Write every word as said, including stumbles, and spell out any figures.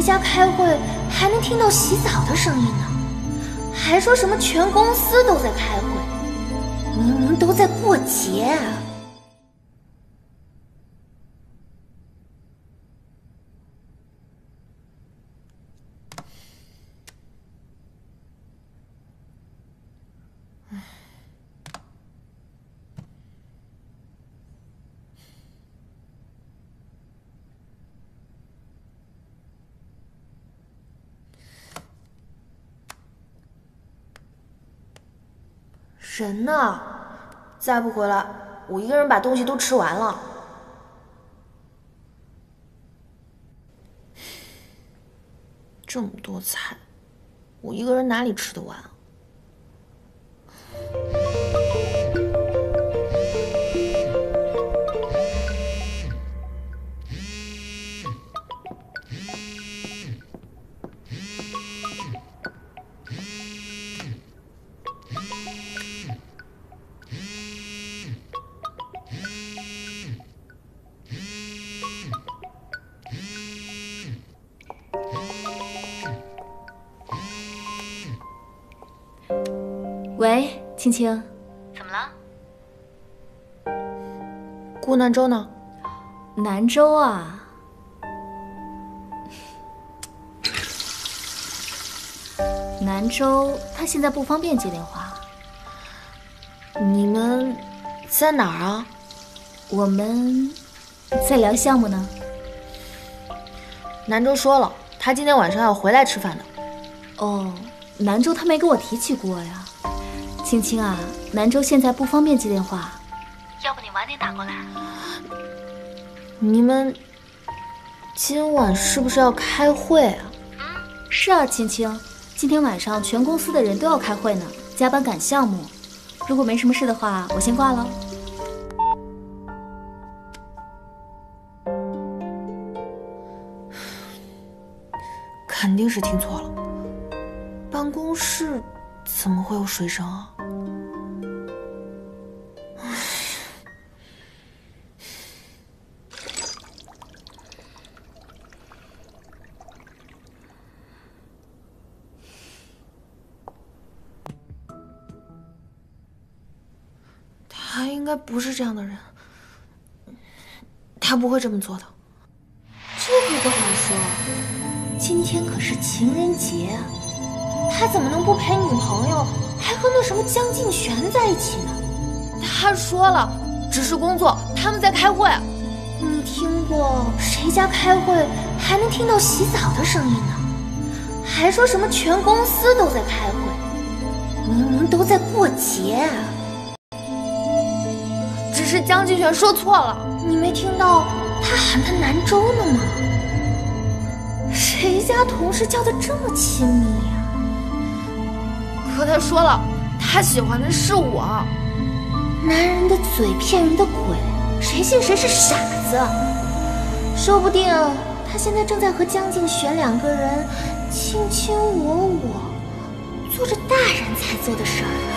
家开会还能听到洗澡的声音呢？还说什么全公司都在开会，明明都在过节啊！人呢？再不回来，我一个人把东西都吃完了。这么多菜，我一个人哪里吃得完啊？ 喂，青青， 怎么了？ 顾南州呢？ 南州啊，南州他现在不方便接电话。 你们在哪儿啊？ 我们在聊项目呢。 南州说了，他今天晚上要回来吃饭的。 哦，南州他没跟我提起过呀。青青啊，南州现在不方便接电话， 要不你晚点打过来。 你们今晚是不是要开会啊？ 嗯， 是啊，青青，今天晚上全公司的人都要开会呢，加班赶项目。如果没什么事的话，我先挂了。 肯定是听错了，办公室怎么会有水声啊？他应该不是这样的人，他不会这么做的。这可不好说，今天可是情人节啊，他怎么能不陪女朋友，还和那什么江敬玄在一起呢？他说了，只是工作，他们在开会。你听过谁家开会还能听到洗澡的声音呢？还说什么全公司都在开会，明明都在过节啊！只是江敬玄说错了，你没听到他喊他南州呢吗？谁家同事叫的这么亲密呀？可他说了，他喜欢的是我。男人的嘴骗人的鬼，谁信谁是傻子。说不定他现在正在和江敬玄两个人卿卿我我，做着大人才做的事儿。